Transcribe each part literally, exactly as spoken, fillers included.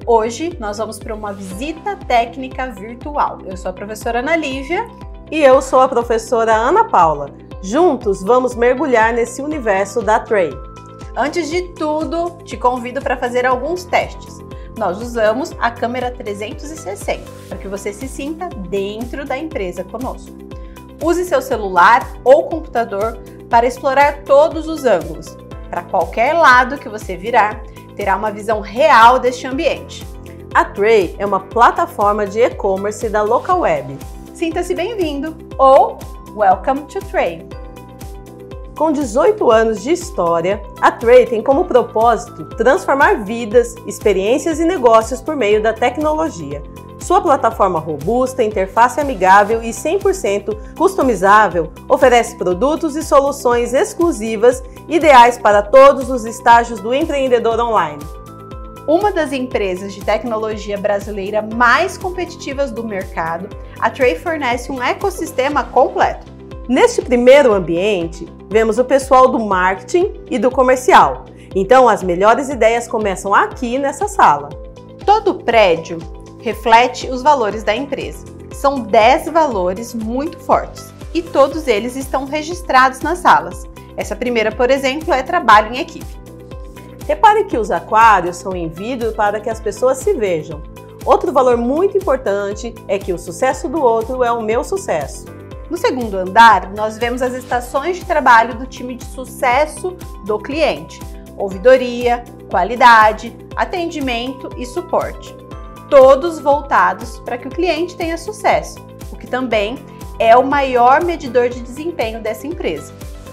Hoje nós vamos para uma visita técnica virtual. Eu sou a professora Ana Lívia. E eu sou a professora Ana Paula. Juntos vamos mergulhar nesse universo da Tray. Antes de tudo, te convido para fazer alguns testes. Nós usamos a câmera trezentos e sessenta para que você se sinta dentro da empresa conosco. Use seu celular ou computador para explorar todos os ângulos. Para qualquer lado que você virar, terá uma visão real deste ambiente. A Tray é uma plataforma de e-commerce da Local Web. Sinta-se bem-vindo ou Welcome to Tray. Com dezoito anos de história, a Tray tem como propósito transformar vidas, experiências e negócios por meio da tecnologia. Sua plataforma robusta, interface amigável e cem por cento customizável oferece produtos e soluções exclusivas ideais para todos os estágios do empreendedor online. Uma das empresas de tecnologia brasileira mais competitivas do mercado, a Tray fornece um ecossistema completo. Neste primeiro ambiente, vemos o pessoal do marketing e do comercial. Então, as melhores ideias começam aqui nessa sala. Todo prédio reflete os valores da empresa. São dez valores muito fortes e todos eles estão registrados nas salas. Essa primeira, por exemplo, é trabalho em equipe. Repare que os aquários são em vidro para que as pessoas se vejam. Outro valor muito importante é que o sucesso do outro é o meu sucesso. No segundo andar, nós vemos as estações de trabalho do time de sucesso do cliente: ouvidoria, qualidade, atendimento e suporte. Todos voltados para que o cliente tenha sucesso, o que também é o maior medidor de desempenho dessa empresa.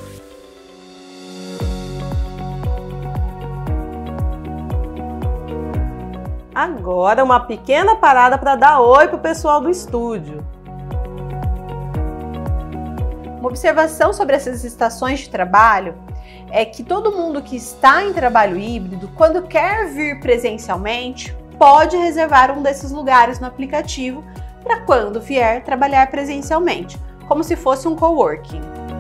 Agora uma pequena parada para dar oi para o pessoal do estúdio. Uma observação sobre essas estações de trabalho é que todo mundo que está em trabalho híbrido, quando quer vir presencialmente, pode reservar um desses lugares no aplicativo para quando vier trabalhar presencialmente, como se fosse um coworking.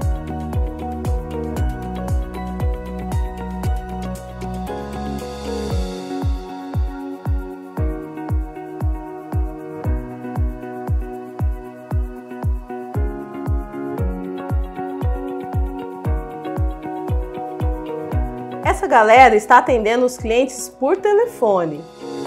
Essa galera está atendendo os clientes por telefone.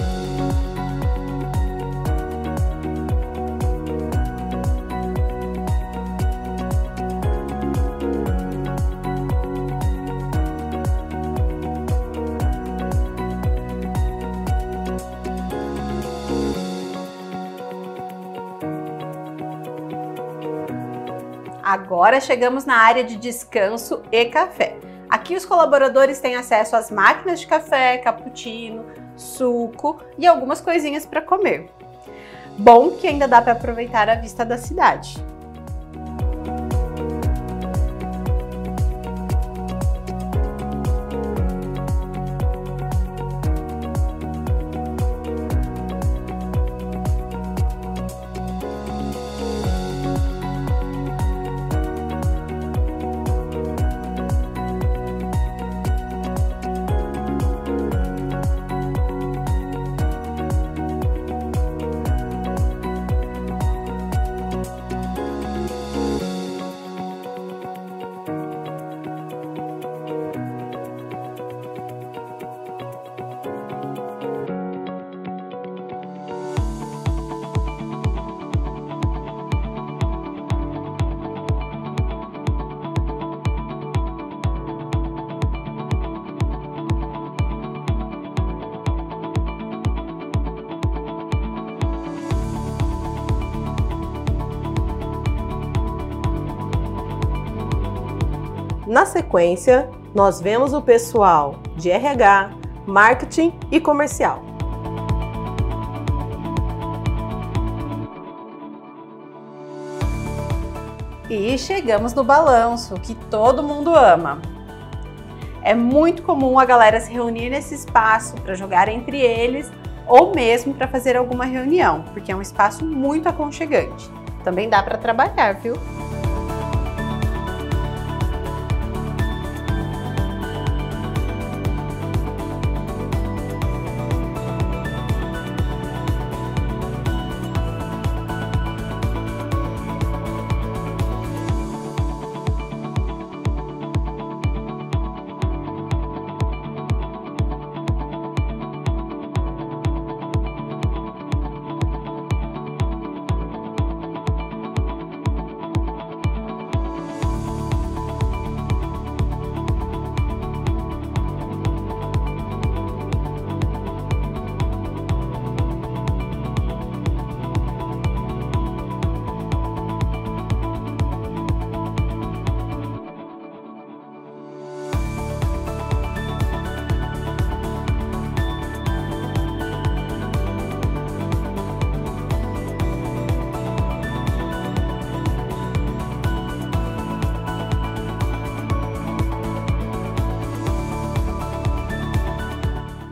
Agora chegamos na área de descanso e café. Aqui os colaboradores têm acesso às máquinas de café, cappuccino, suco e algumas coisinhas para comer. Bom que ainda dá para aproveitar a vista da cidade. Na sequência, nós vemos o pessoal de R H, marketing e comercial. E chegamos no balanço, que todo mundo ama. É muito comum a galera se reunir nesse espaço para jogar entre eles ou mesmo para fazer alguma reunião, porque é um espaço muito aconchegante. Também dá para trabalhar, viu?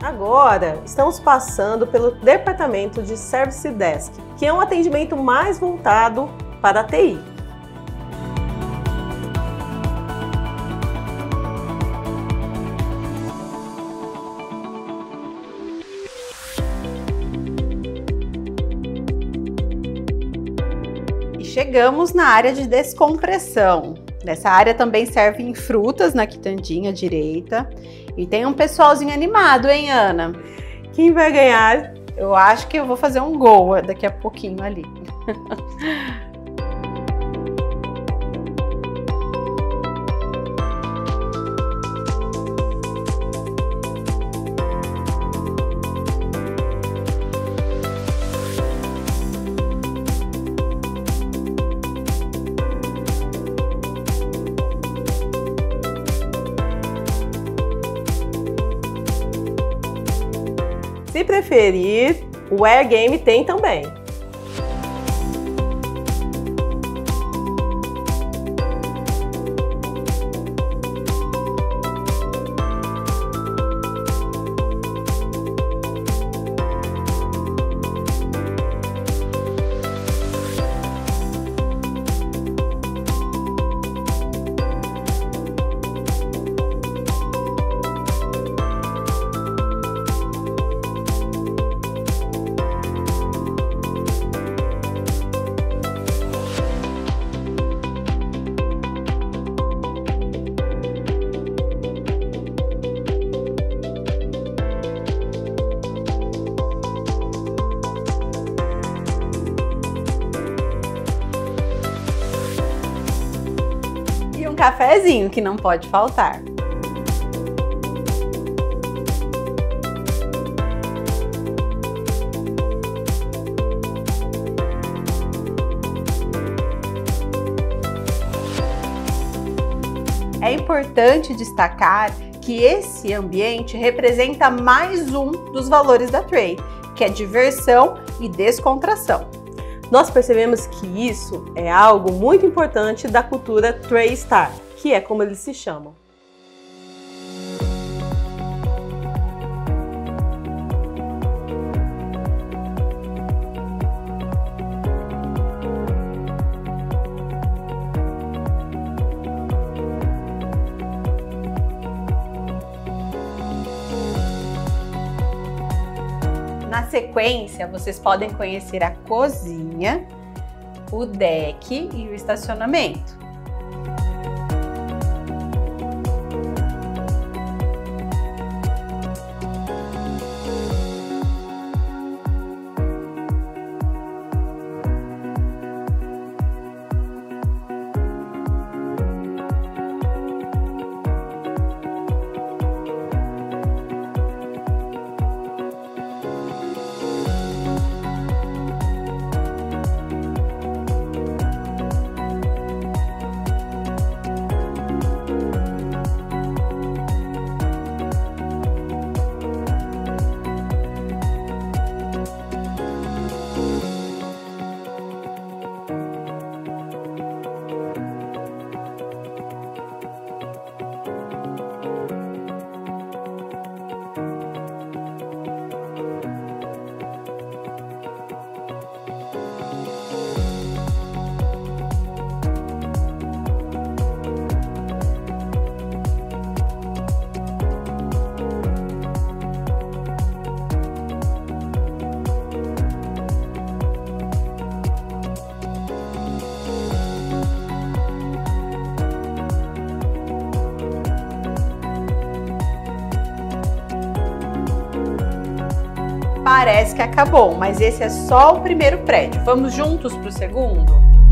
Agora, estamos passando pelo departamento de Service Desk, que é um atendimento mais voltado para a T I. Chegamos na área de descompressão. Nessa área também servem frutas na quitandinha direita. E tem um pessoalzinho animado, hein, Ana? Quem vai ganhar? Eu acho que eu vou fazer um gol daqui a pouquinho ali. Se preferir, o Air Game tem também. Um cafezinho que não pode faltar. É importante destacar que esse ambiente representa mais um dos valores da Tray, que é diversão e descontração. Nós percebemos que isso é algo muito importante da cultura Traystar, que é como eles se chamam. Na sequência, vocês podem conhecer a cozinha, o deck e o estacionamento. Parece que acabou, mas esse é só o primeiro prédio. Vamos juntos para o segundo?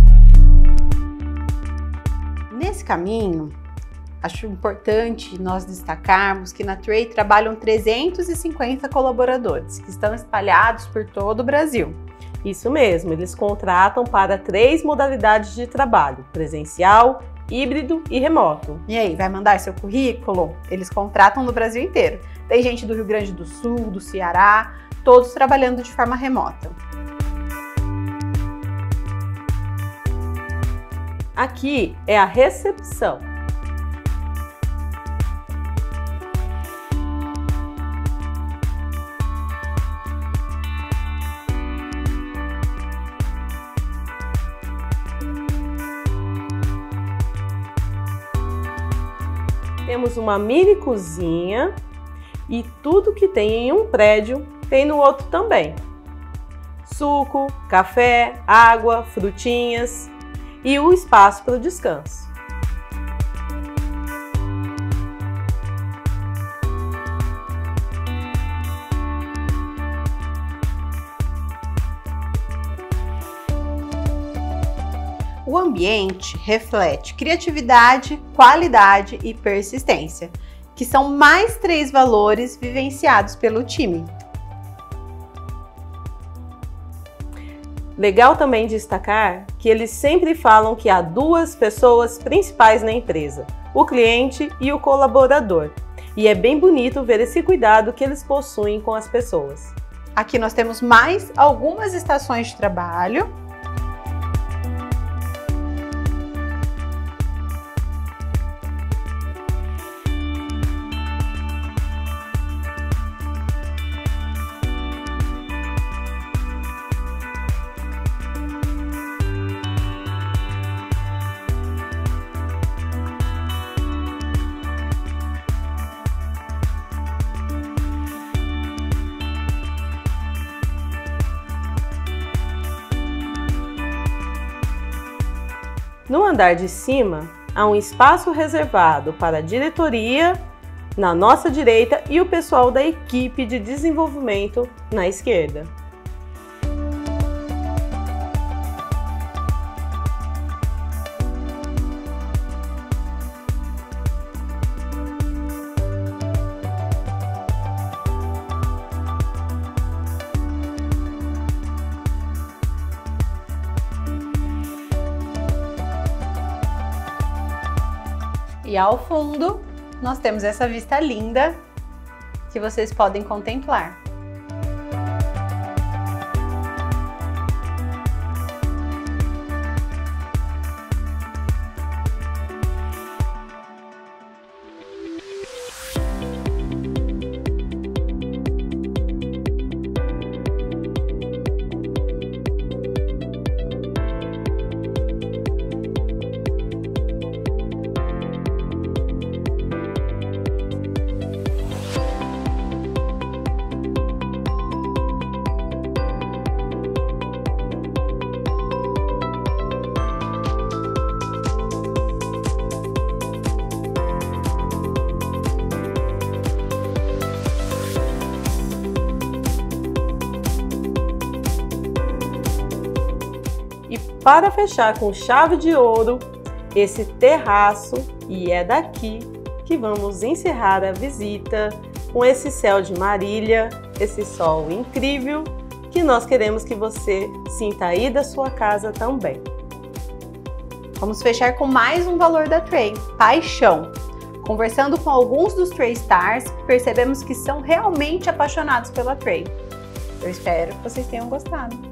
Nesse caminho, acho importante nós destacarmos que na Tray trabalham trezentos e cinquenta colaboradores, que estão espalhados por todo o Brasil. Isso mesmo, eles contratam para três modalidades de trabalho: presencial, híbrido e remoto. E aí, vai mandar seu currículo? Eles contratam no Brasil inteiro. Tem gente do Rio Grande do Sul, do Ceará, todos trabalhando de forma remota. Aqui é a recepção. Temos uma mini cozinha e tudo que tem em um prédio tem no outro também. Suco, café, água, frutinhas e o espaço para o descanso. O ambiente reflete criatividade, qualidade e persistência, que são mais três valores vivenciados pelo time. Legal também destacar que eles sempre falam que há duas pessoas principais na empresa, o cliente e o colaborador. E é bem bonito ver esse cuidado que eles possuem com as pessoas. Aqui nós temos mais algumas estações de trabalho. No andar de cima, há um espaço reservado para a diretoria na nossa direita e o pessoal da equipe de desenvolvimento na esquerda. E ao fundo, nós temos essa vista linda que vocês podem contemplar. E para fechar com chave de ouro, esse terraço, e é daqui que vamos encerrar a visita com esse céu de Marília, esse sol incrível que nós queremos que você sinta aí da sua casa também. Vamos fechar com mais um valor da Tray, paixão. Conversando com alguns dos Tray Stars, percebemos que são realmente apaixonados pela Tray. Eu espero que vocês tenham gostado.